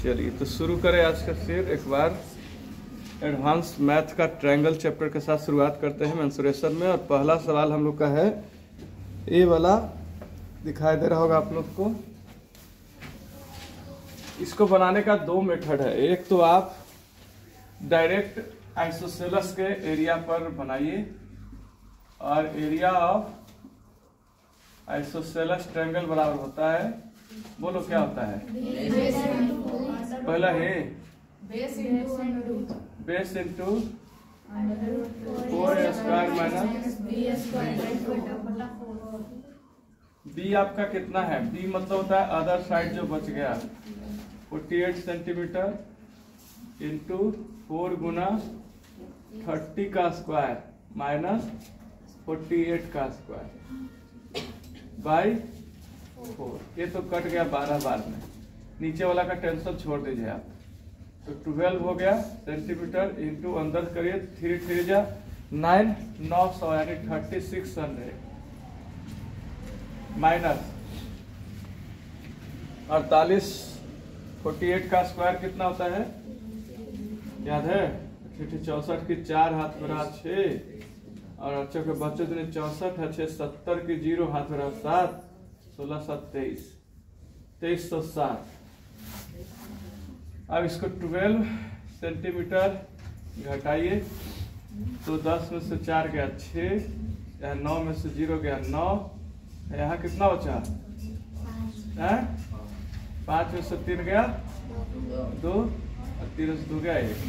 चलिए तो शुरू करें आज का फिर एक बार एडवांस मैथ का ट्रायंगल चैप्टर के साथ शुरुआत करते हैं मेंसुरेशन में। और पहला सवाल हम लोग का है ए वाला, दिखाई दे रहा होगा आप लोग को। इसको बनाने का दो मेथड है। एक तो आप डायरेक्ट आइसोसेलेस के एरिया पर बनाइए और एरिया ऑफ आइसोसेलेस ट्रायंगल बराबर होता है, बोलो क्या होता है? पहला है base into 4 square minus b. आपका कितना है? बी मतलब होता है अदर साइड जो बच गया, 48 सेंटीमीटर इंटू 4 गुना 30 का स्क्वायर माइनस 48 का स्क्वायर बाई 4। ये तो कट गया 12 बार में, नीचे वाला का टेंशन छोड़ दीजिए आप। तो 12 हो गया सेंटीमीटर इंटू अंदर करिए 3 3 जा 9 900 यानी 3600 माइनस 48 48 का स्क्वायर कितना होता है याद है? 64 की 4 हाथ बरा 6 और अच्छे के बच्चों दिन 64 है 6 70 की 0 हाथ बरा 7 16 7 23 2360। अब इसको 12 सेंटीमीटर घटाइए तो 10 में से 4 गया 6, यहाँ 9 में से 0 गया 9, यहाँ कितना बचा? 5 में से 3 गया 2 और 3 से 2 गया 1,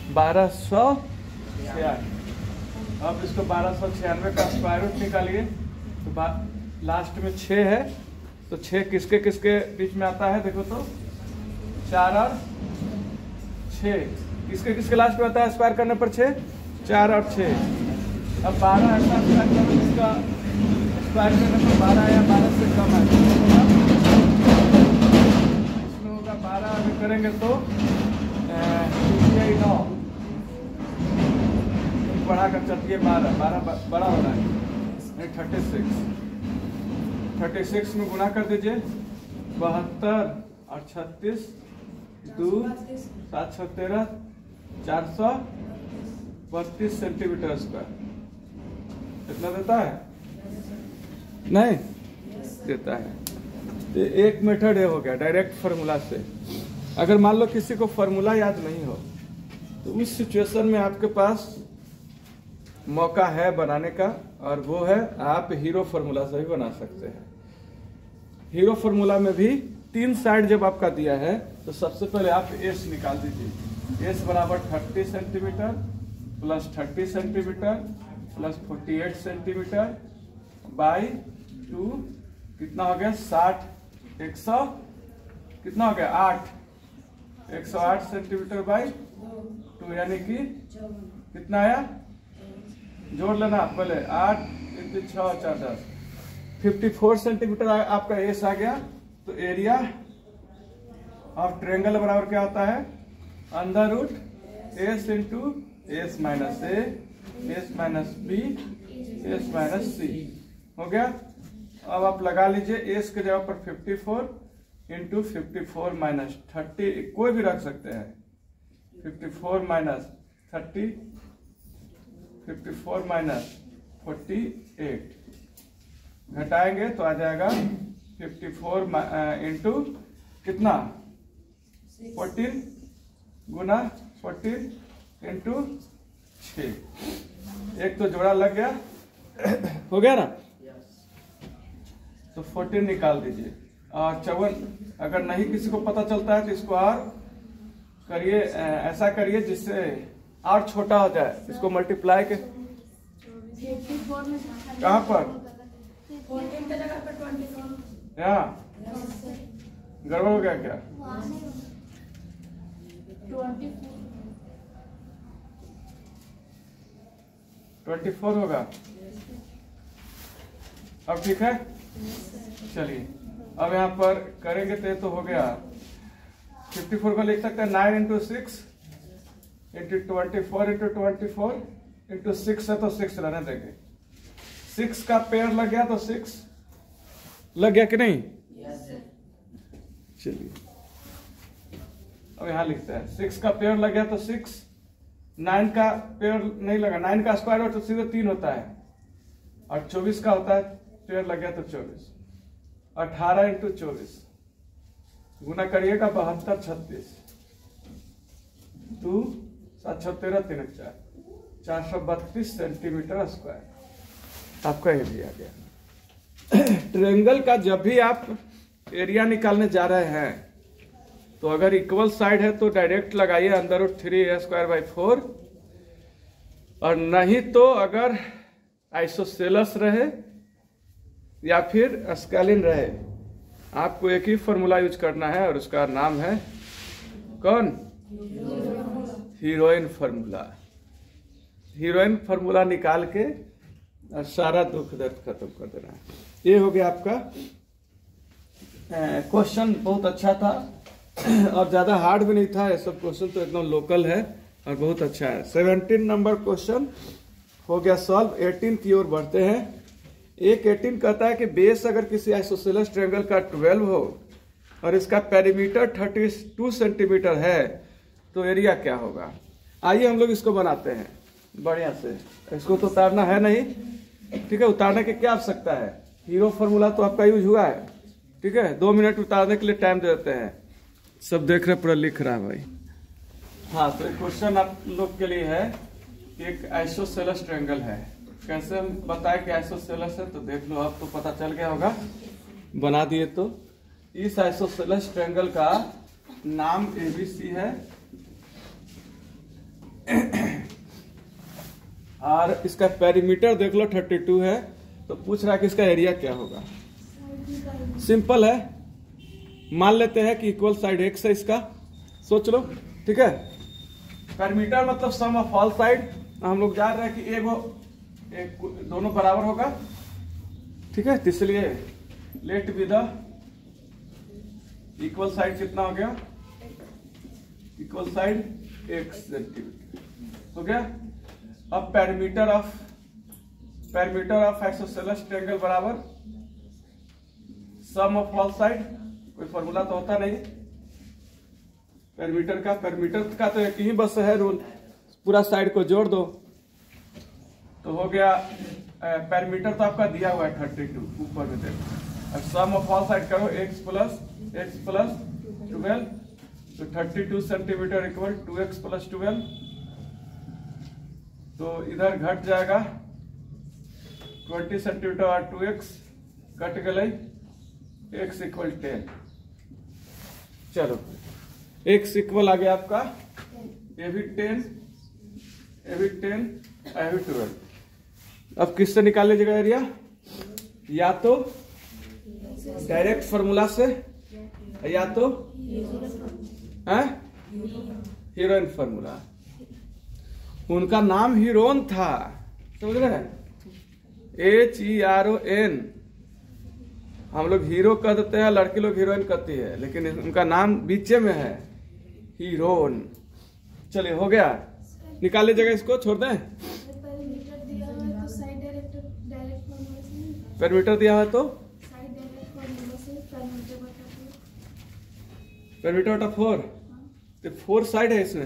1296। अब इसको 1296 का स्क्वायर रूट निकालिए तो लास्ट में 6 है, तो 6 किसके किसके बीच में आता है? देखो तो 4 और 6 किसके किसके लास्ट में आता है स्क्वायर करने पर? 6 4 और 6। अब 12 ऐसा स्क्वायर करो जिसका स्क्वायर करने पर 12 या 12 से कम है, इसमें होगा 12। अगर करेंगे तो 9 बढ़ा कर चलिए 12 बड़ा हो रहा है 36 में गुणा कर दीजिए 72 और 36 2 7 6 13 432 सेंटीमीटर स्क्वायर। इतना देता है? नहीं देता है। तो एक मेथड ये हो गया डायरेक्ट फार्मूला से। अगर मान लो किसी को फार्मूला याद नहीं हो तो उस सिचुएशन में आपके पास मौका है बनाने का, और वो है आप हीरो फार्मूला से भी बना सकते हैं। हीरो फार्मूला में भी 3 साइड जब आपका दिया है तो सबसे पहले आप एस निकाल दीजिए। एस बराबर 30 centimetre plus 30 centimetre plus 48 centimetre by 2 कितना हो गया? 60 100 कितना हो गया? 8 108 सेंटीमीटर बाई 2 यानी कि कितना आया? जोड़ लेना पहले 8 × 6 4 10 54 सेंटीमीटर आपका एस आ गया। तो एरिया ऑफ ट्रायंगल बराबर क्या होता है? Under root s into s minus a s minus b s minus c हो गया। अब आप लगा लीजिए एस के जगह पर 54 इंटू 54 माइनस 30, कोई भी रख सकते हैं। 54 माइनस 30 54 माइनस 48 घटाएंगे तो आ जाएगा 54 इंटू कितना? 14 गुना 14 इंटू 6। एक तो जोड़ा लग गया हो गया ना? तो 14 निकाल दीजिए। और 54 अगर नहीं किसी को पता चलता है तो इसको और करिए, ऐसा करिए जिससे और छोटा हो जाए। इसको मल्टीप्लाई के कहाँ पर? 14 के जगह पर 24। यहाँ गड़बड़ हो गया क्या? 24 होगा। अब ठीक है, चलिए अब यहाँ पर करेंगे तो ये तो हो गया 54 को लिख सकते हैं 9 × 6 × 24 × 24 × 6 है तो 6 रहने देंगे। 6 का पेयर लग गया तो 6 लग गया कि नहीं? चलिए अब यहाँ लिखते हैं 6 का पेयर लग गया तो 6, 9 का पेयर नहीं लगा, 9 का स्क्वायर हो तो सीधे 3 होता है, और 24 का होता है पेयर लग गया तो 24। 18 इंटू 24 गुना करिएगा 72 36 2 7 6 13 3 4 432 सेंटीमीटर स्क्वायर आपका एरिया आ गया। ट्रायंगल का जब भी आप एरिया निकालने जा रहे हैं तो अगर इक्वल साइड है तो डायरेक्ट लगाइए अंदर 3a² / 4, और नहीं तो अगर आइसोसेलस रहे या फिर स्केलिन रहे, आपको एक ही फॉर्मूला यूज करना है और उसका नाम है कौन? Heroine formula. हीरोइन फार्मूला निकाल के और सारा दुख दर्द खत्म कर देना है। ये हो गया आपका क्वेश्चन। बहुत अच्छा था और ज्यादा हार्ड भी नहीं था, ये सब क्वेश्चन तो एकदम लोकल है और बहुत अच्छा है। 17 नंबर क्वेश्चन हो गया सॉल्व। 18 की ओर बढ़ते हैं। एक 18 कहता है कि बेस अगर किसी आइसोसेलेस ट्रायंगल का 12 हो और इसका पेरीमीटर 32 सेंटीमीटर है तो एरिया क्या होगा। आइए हम लोग इसको बनाते हैं बढ़िया से। इसको तो उतारना है नहीं, ठीक है। उतारने की क्या आवश्यकता है, हीरो फार्मूला तो आपका यूज हुआ है, ठीक है। 2 मिनट उतारने के लिए टाइम दे देते हैं। सब देख रहे, पूरा लिख रहा है भाई। हाँ, तो एक क्वेश्चन आप लोग के लिए है कि एक आइसोसेलेस ट्रायंगल है, कैसे हम बताए कि आइसोसेलेस है, तो देख लो, अब तो पता चल गया होगा, बना दिए। तो इस आइसोसेलेस ट्रायंगल का नाम ABC है और इसका पेरीमीटर देख लो 32 है। तो पूछ रहा है कि इसका एरिया क्या होगा। सिंपल है, मान लेते हैं कि इक्वल साइड x है इसका, सोच लो, ठीक है। पेरीमीटर मतलब सम ऑफ ऑल साइड। हम लोग जान रहे हैं कि एक दोनों बराबर होगा, ठीक है। इसलिए let b the equal side कितना हो गया, इक्वल साइड x सेंटीमीटर हो गया। अब पेरीमीटर ऑफ आइसोसेलेस ट्रायंगल बराबर सम ऑफ ऑल साइड। कोई फॉर्मूला तो होता नहीं पेरीमीटर का तो एक ही बस है रूल, पूरा साइड को जोड़ दो तो हो गया। पेरीमीटर तो आपका दिया हुआ है 32 ऊपर में देखो, और सम ऑफ ऑल साइड करो x प्लस 12 तो 32 सेंटीमीटर इक्वल 2x प्लस 12। तो इधर घट जाएगा 20 सेंटीमीटर और 2x कट गए, x इक्वल 10। चलो x इक्वल आ गया आपका ये भी 10, ये भी 10, ये भी 12। अब किससे निकाल लीजिएगा एरिया, या तो डायरेक्ट फॉर्मूला से या तो हीरोइन फार्मूला। उनका नाम हीरोन था, समझ रहे हैं, HERON। हम लोग हीरो कह देते हैं, लड़की लोग हीरोइन कहती है, लेकिन उनका नाम बीचे में है, हीरोन। चलिए हो गया, निकाल लीजिएगा इसको, छोड़ दें। पेरीमीटर दिया है तो पेरीमीटर बटा 4, तो 4 साइड है इसमें,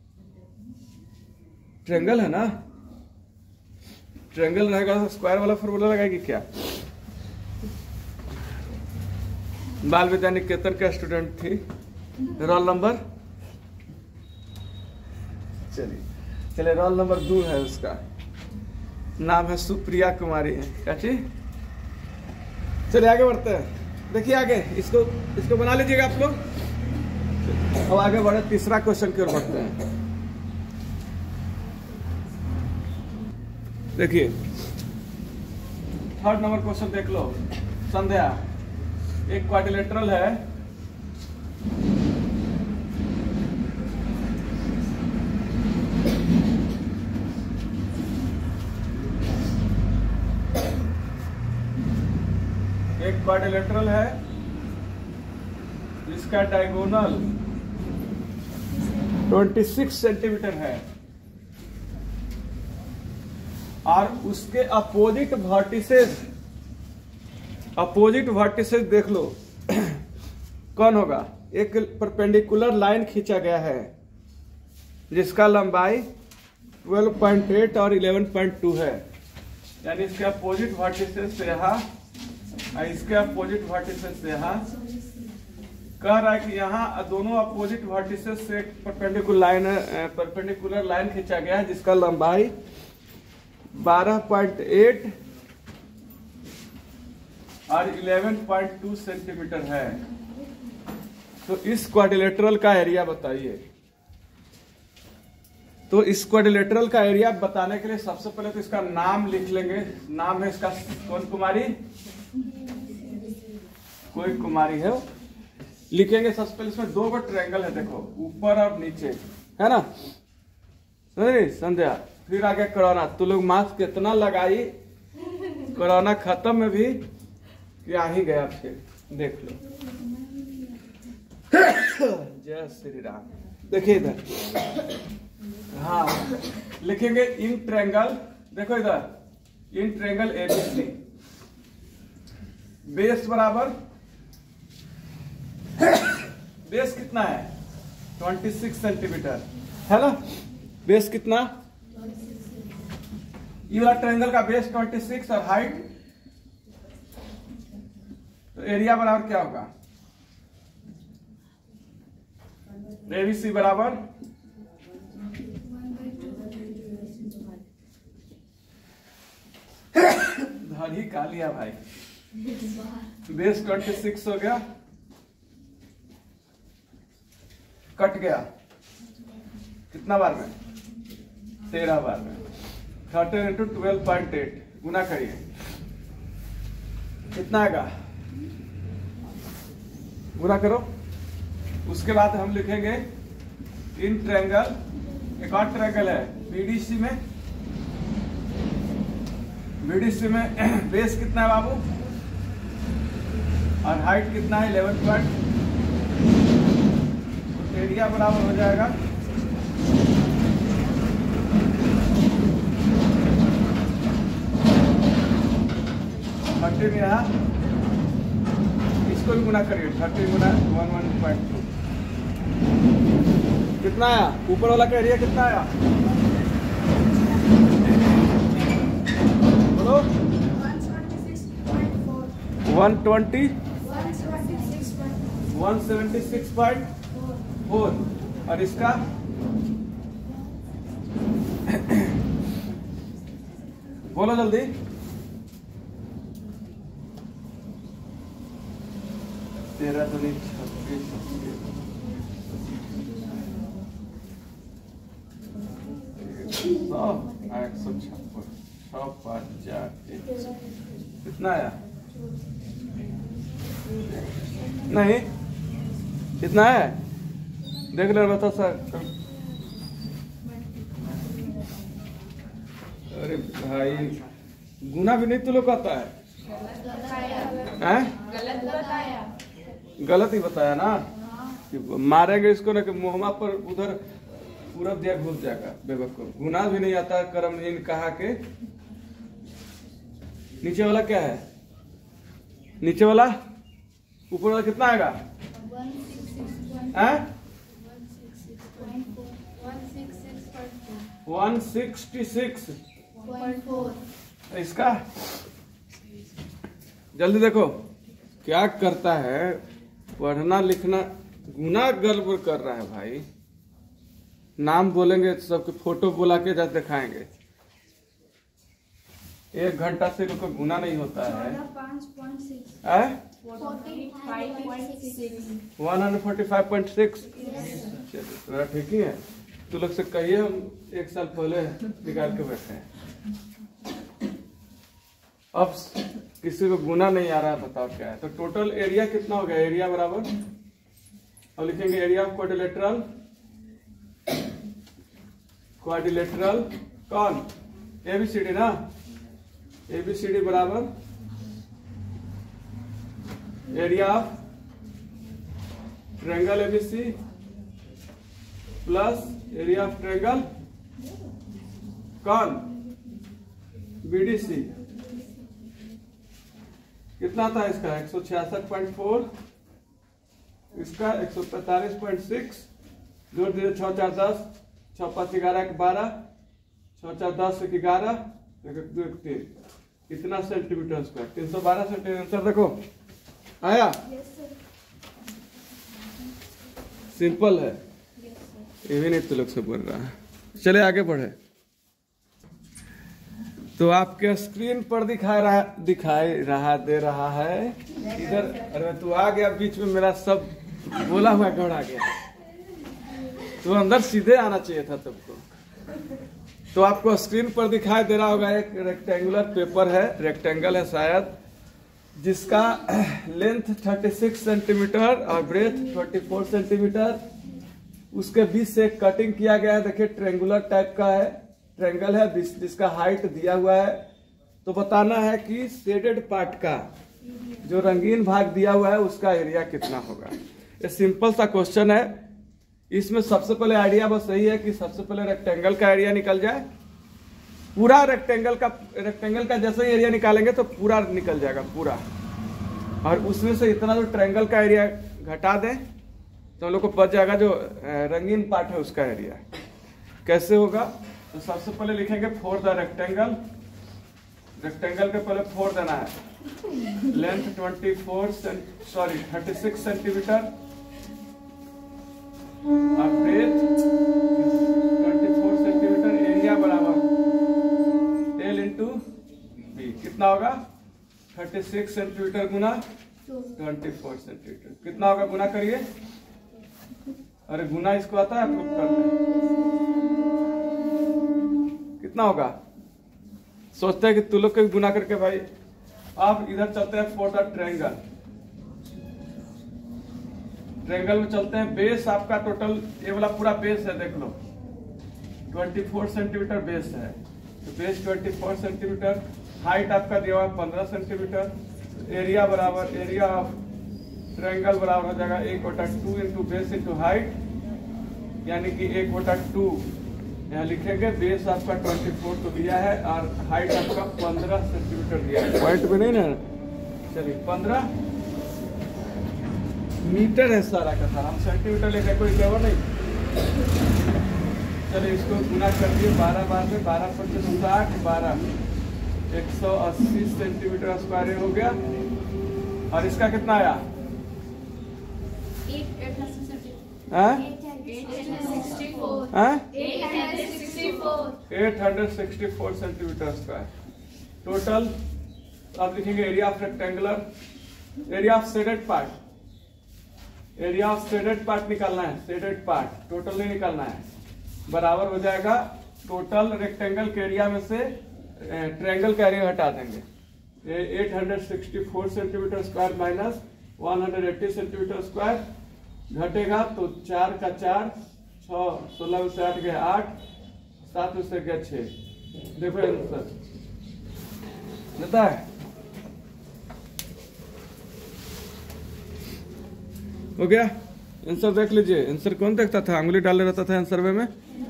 ट्रायंगल है ना, ट्रायंगल रहेगा, स्क्वायर वाला फॉर्मूला लगाएगी क्या। बाल विद्या निकेतन का स्टूडेंट थी, रोल नंबर, चलिए रोल नंबर 2 है, उसका नाम है सुप्रिया कुमारी है, क्या चीज। चलिए आगे बढ़ते हैं, देखिए आगे इसको बना लीजिएगा आप लोग। अब आगे बढ़े, तीसरा क्वेश्चन की ओर बढ़ते हैं। देखिए 3rd नंबर क्वेश्चन देख लो। संध्या, एक क्वाड्रिलेटरल है, इसका डायगोनल 26 सेंटीमीटर है और उसके अपोजिट वर्टिसेस देख लो कौन होगा। एक परपेंडिकुलर लाइन खींचा गया है जिसका लंबाई 12.8 और 11.2 है, यानी इसके अपोजिट वर्टिसेस से यहाँ और इसके अपोजिट वर्टिसेस से यहाँ। कह रहा है कि यहाँ दोनों अपोजिट वर्टिसेस से परपेंडिकुलर लाइन खींचा गया है जिसका लंबाई 12.8 और 11.2 सेंटीमीटर है। तो इस क्वाड्रिलेटरल का एरिया बताइए। तो इस क्वाड्रिलेटरल का एरिया बताने के लिए सबसे पहले तो इसका नाम लिख लेंगे। नाम है इसका कौन कुमारी, कोई कुमारी है, लिखेंगे। सबसे पहले इसमें 2 ट्रायंगल है, देखो ऊपर और नीचे, है ना संध्या। फिर आगे कोरोना, तू लोग मास्क कितना लगाई, कोरोना खत्म में भी क्या ही गया, फिर देख लो। जय श्री राम। देखिए इधर, हाँ लिखेंगे इन ट्रायंगल, देखो इधर इन ट्रायंगल एबीसी, बेस बराबर, बेस कितना है 26 सेंटीमीटर, है ना। बेस कितना, ये वाला ट्रायंगल का बेस 26 और हाइट, तो एरिया बराबर क्या होगा, एबीसी बराबर धर ही का लिया भाई, बेस 26 हो गया, कट गया कितना बार में, 13 बार में। 13 इंटू 12.8 गुना करिए, कितना आएगा, गुना करो। उसके बाद हम लिखेंगे इन ट्रायंगल, एक और ट्रायंगल है बीडीसी में, बीडीसी में बेस कितना है बाबू और हाइट कितना है 11. एरिया बराबर हो जाएगा में, यहाँ इसको भी गुना करिए, 30 गुना 11.2 कितना आया, ऊपर वाला का एरिया कितना आया बोलो, 176.4 और इसका बोलो जल्दी, तेरह तो नहीं 156 कितना आया, नहीं कितना है देख ले बता सर। अरे भाई गुना भी नहीं तू लोग आता है, गलत ही बताया ना, कि मारेंगे इसको ना कि मुहम्मा पर उधर पूरब दिया घुस जाएगा बेवकूफ। गुना भी नहीं आता, करमहीन कहा के। नीचे वाला क्या है, नीचे वाला, ऊपर वाला कितना आएगा, 166.4 इसका। जल्दी देखो क्या करता है, पढ़ना लिखना गुना गड़बड़ कर रहा है भाई। नाम बोलेंगे तो सबके फोटो बोला के जब दिखाएंगे। 1 घंटा से लोग गुना नहीं होता है। 145.6 चलिए ठीक ही है। तू लोग से कहिए, हम 1 साल पहले निकाल के बैठे हैं। अब किसी को गुना नहीं आ रहा, बताओ क्या है। तो टोटल एरिया कितना हो गया, एरिया बराबर, और लिखेंगे एरिया ऑफ क्वाड्रिलेटरल, क्वाड्रिलेटरल कौन, एबीसीडी ना, एबीसीडी बराबर area of triangle ABC plus area of triangle कौन, बीडीसी। कितना था इसका, 166.4 इसका 145.6 जोड़ दीजिए 6 4 10 6 5 11 12 6 4 10 11 3 कितना सेंटीमीटर स्क्वायर 312 सेंटीमीटर। आंसर देखो आया। सिंपल है, ये भी नहीं तो लोग से बोल रहा है। चले आगे बढ़े। तो आपके स्क्रीन पर दिखाई रहा दे रहा है इधर। अरे तू आ गया बीच में, मेरा सब बोला हुआ गड़ा गया। तो अंदर सीधे आना चाहिए था तुमको। तो आपको स्क्रीन पर दिखाई दे रहा होगा एक रेक्टेंगुलर पेपर है, रेक्टेंगल है शायद, जिसका लेंथ 36 सेंटीमीटर और ब्रेथ 24 सेंटीमीटर। उसके बीच से कटिंग किया गया है। देखिए ट्रेंगुलर टाइप का है, ट्रेंगल है जिसका हाइट दिया हुआ है। तो बताना है कि शेडेड पार्ट का जो रंगीन भाग दिया हुआ है उसका एरिया कितना होगा। ये सिंपल सा क्वेश्चन है। इसमें सबसे पहले आइडिया बस यही है कि सबसे पहले रेक्टेंगल का एरिया निकल जाए। पूरा रेक्टेंगल का जैसे ही एरिया निकालेंगे तो पूरा निकल जाएगा पूरा, और उसमें से इतना जो ट्रायंगल का एरिया घटा दें तो हम लोग को बच जाएगा जो रंगीन पार्ट है उसका एरिया। कैसे होगा? तो सबसे पहले लिखेंगे फॉर द रेक्टेंगल। रेक्टेंगल के पहले 4 देना है। लेंथ 36 सेंटीमीटर और ब्रेथ 24 सेंटीमीटर। एरिया बराबर L इंटू बी। कितना होगा? 36 सेंटीमीटर गुना 24 सेंटीमीटर। कितना होगा? गुना करिए। अरे गुना इसको आता है आपको करना है। कितना होगा? सोचते हैं कि तू लोग को गुना करके भाई। अब इधर चलते हैं फॉर द ट्रायंगल। ट्रायंगल में चलते हैं। बेस आपका टोटल ये वाला पूरा बेस है, देख लो 24 सेंटीमीटर बेस है। तो बेस 24 सेंटीमीटर। हाइट आपका दिया हुआ है 15 सेंटीमीटर। एरिया बराबर एरिया ऑफ ट्रायंगल बराबर हो जाएगा 1/2 इंटू बेस इंटू हाइट, यानी कि 1/2 यहाँ लिखेंगे। बेस आपका 24 तो दिया है और हाइट आपका 15 सेंटीमीटर दिया है। पॉइंट में नहीं ना, चलिए 15 मीटर है सारा का सारा। हम सेंटीमीटर लेके कोई जरूरत नहीं। चलिए इसको गुना कर दिए 12 बार में। 12 × 60 12 180 सेंटीमीटर स्क्वायर हो गया। और इसका कितना आया? 864 सेंटीमीटर स्क्वायर टोटल। अब लिखेंगे area of rectangular. Area of shaded part. Area of shaded part निकालना है। शेडेड पार्ट टोटल नहीं निकालना है। बराबर हो जाएगा टोटल रेक्टेंगल के एरिया में से ट्रायंगल का एरिया हटा देंगे। 864 centimetre square minus 180 centimetre square घटेगा तो 4 का 4 6 16 से 8 गया 8 7 से गया 6। देखो आंसर देता है। हो गया? आंसर देख लीजिए। आंसर कौन देखता था? अंगुली डाले रहता था आंसर में।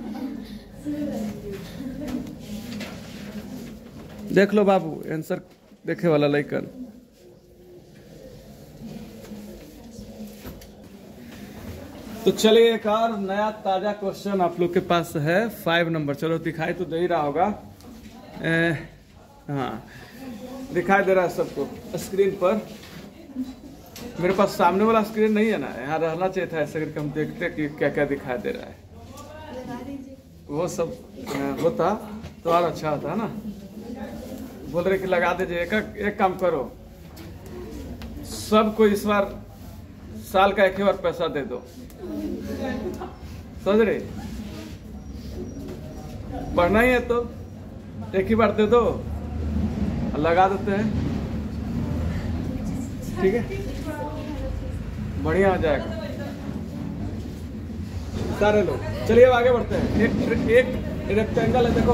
देख लो बाबू, आंसर देखे वाला लइकन। तो चलिए एक और नया ताजा क्वेश्चन आप लोग के पास है। 5 नंबर। चलो दिखाई तो दे ही रहा होगा। हाँ दिखाई दे रहा है सबको स्क्रीन पर। मेरे पास सामने वाला स्क्रीन नहीं है ना, यहाँ रहना चाहिए था ऐसे करके हम देखते कि क्या क्या दिखाई दे रहा है। वो सब होता तो और अच्छा होता है ना। बोल रहे कि लगा दीजिए। एक काम करो, सबको इस बार साल का एक ही बार पैसा दे दो। समझ रहे? पढ़ना ही है तो एक ही बार दे दो, लगा देते हैं। ठीक है, बढ़िया हो जाएगा सारे लोग। चलिए अब आगे बढ़ते हैं। एक रेक्टेंगल है, देखो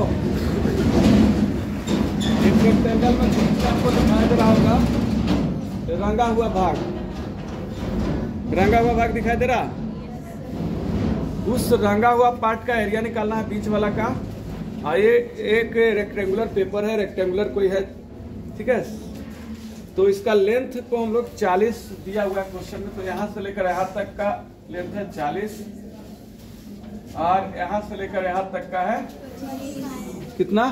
एक रेक्टेंगल में आपको दिखाई दे रहा होगा रंगा हुआ भाग। रंगा हुआ भाग दिखाई दे रहा। उस रंगा हुआ पार्ट का एरिया निकालना है, बीच वाला का। और ये एक रेक्टेंगुलर पेपर है, रेक्टेंगुलर कोई है, ठीक है। तो इसका लेंथ को हम लोग 40 दिया हुआ है क्वेश्चन में, तो यहाँ से लेकर यहाँ तक का लेंथ है 40 और यहाँ से लेकर यहाँ तक का है कितना?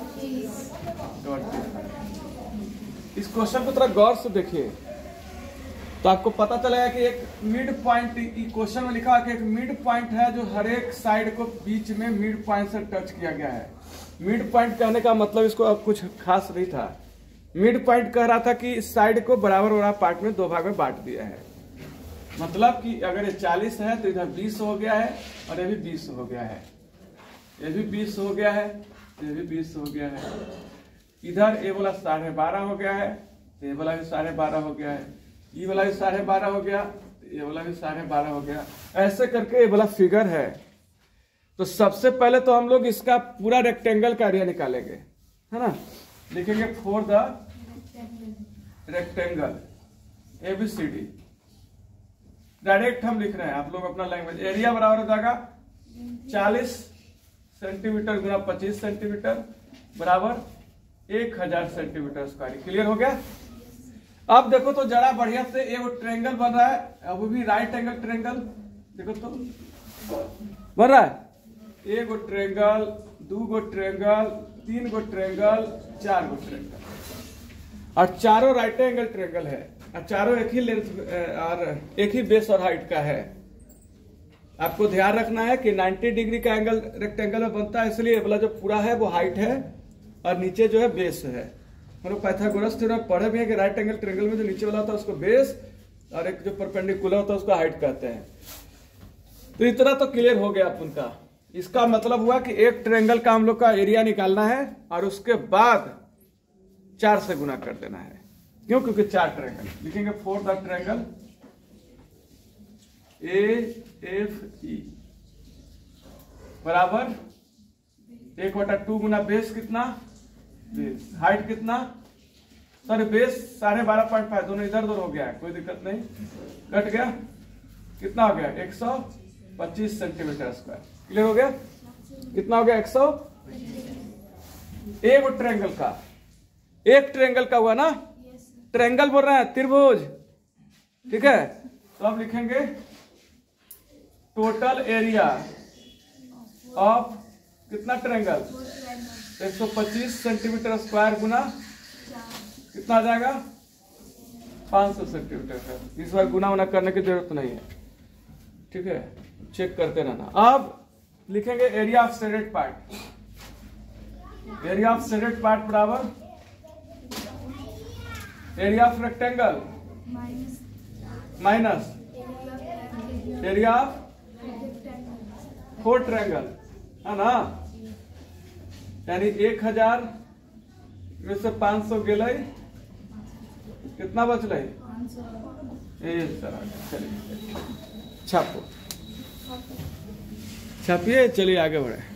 20। इस क्वेश्चन को थोड़ा गौर से देखिए तो आपको पता चलेगा कि एक मिड पॉइंट, क्वेश्चन में लिखा है कि एक मिड पॉइंट है जो हर एक साइड को बीच में मिड पॉइंट से टच किया गया है। मिड पॉइंट कहने का मतलब इसको अब कुछ खास नहीं था। मिड पॉइंट कह रहा था कि इस साइड को बराबर बराबर पार्ट में 2 भाग में बांट दिया है। मतलब कि अगर ये 40 है तो इधर 20 हो गया है और ये भी 20 हो गया है, ये भी 20 हो गया है, ये भी 20 हो गया है। इधर ये वाला 12.5 हो गया है, ये वाला भी 12.5 हो गया है, ये वाला भी 12.5 हो गया, ये वाला भी 12.5 हो गया। ऐसे करके ये वाला फिगर है। तो सबसे पहले तो हम लोग इसका पूरा रेक्टेंगल का एरिया निकालेंगे, है ना। लिखेंगे for the rectangle ABCD। Direct हम लिख रहे हैं, आप लोग अपना लैंग्वेज। एरिया बराबर हो जाएगा 40 सेंटीमीटर गुना 25 सेंटीमीटर बराबर 1000 सेंटीमीटर स्क्वायर। क्लियर हो गया। अब देखो तो जरा बढ़िया से एक ट्रायंगल बन रहा है, अब भी राइट एंगल ट्रायंगल देखो तो बन रहा है। 1 गो ट्रायंगल, 2 गो ट्रायंगल, 3 गो ट्रायंगल, 4 गो ट्रायंगल और चारों राइट एंगल ट्रायंगल है और चारों एक ही लेंथ और एक ही बेस और हाइट का है। आपको ध्यान रखना है कि 90 डिग्री का एंगल रेक्टेंगल में बनता है, इसलिए वाला जो पूरा है वो हाइट है और नीचे जो है बेस है। हम लोग पाइथागोरस थ्योरम पढ़े भी है कि राइट एंगल ट्रायंगल में जो नीचे वाला होता है उसको बेस और एक जो परपेंडिकुलर होता है उसको हाइट कहते हैं। तो इतना तो क्लियर हो गया अपन का। इसका मतलब हुआ कि एक ट्रायंगल का हम लोग का एरिया निकालना है और उसके बाद 4 से गुना कर देना है। क्यों? क्योंकि 4 ट्रायंगल लिखेंगे फॉर द ट्रायंगल AFE बराबर 1/2 गुना बेस कितना? बेस हाइट कितना? सर बेस 12.5 दोनों इधर उधर हो गया है, कोई दिक्कत नहीं, कट गया। कितना हो गया? 125 सेंटीमीटर स्क्वायर। क्लियर हो गया। कितना हो गया? 100। एक ट्रायंगल का, एक ट्रायंगल का हुआ ना, ट्रायंगल बोल रहे हैं, त्रिभुज। ठीक है, तो अब लिखेंगे टोटल एरिया ऑफ कितना ट्रायंगल? 125 सेंटीमीटर स्क्वायर गुना कितना आ जाएगा? 500 सेंटीमीटर। इस बार गुना उना करने की जरूरत नहीं है, ठीक है, चेक करते रहना। अब लिखेंगे area of shaded part. Area of shaded part बराबर area of rectangle minus area of 4 triangle, है ना। यानी 1000 में से 500 गेलै, कितना बचलै? चलिए छापो, छापिए, चलिए आगे बढ़े।